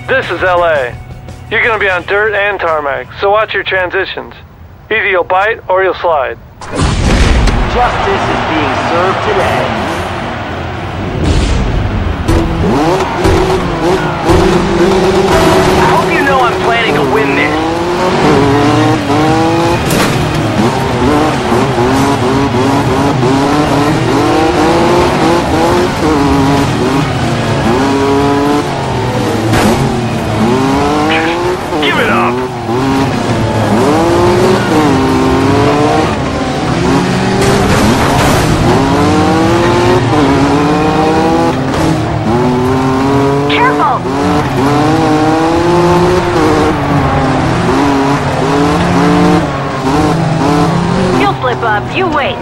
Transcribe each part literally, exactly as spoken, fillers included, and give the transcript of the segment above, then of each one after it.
This is L A. You're gonna be on dirt and tarmac, so watch your transitions. Either you'll bite or you'll slide. Justice is being served today. I hope you know I'm planning to win this. Give it up! Careful! You'll slip up. You wait.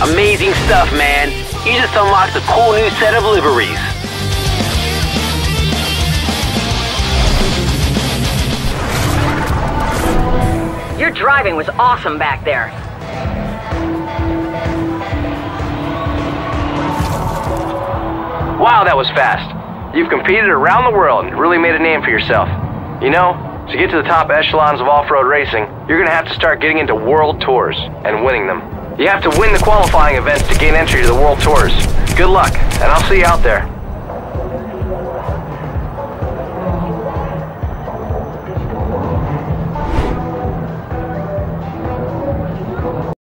Amazing stuff, man. You just unlocked a cool new set of liveries. Your driving was awesome back there. Wow, that was fast. You've competed around the world and really made a name for yourself. You know, to get to the top echelons of off-road racing, you're gonna have to start getting into world tours and winning them. You have to win the qualifying events to gain entry to the world tours. Good luck, and I'll see you out there.